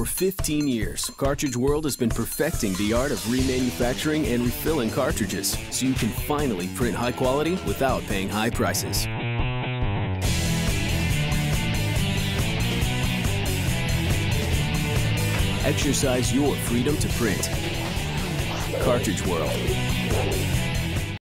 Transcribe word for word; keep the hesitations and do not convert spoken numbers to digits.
For fifteen years, Cartridge World has been perfecting the art of remanufacturing and refilling cartridges, so you can finally print high quality without paying high prices. Exercise your freedom to print. Cartridge World.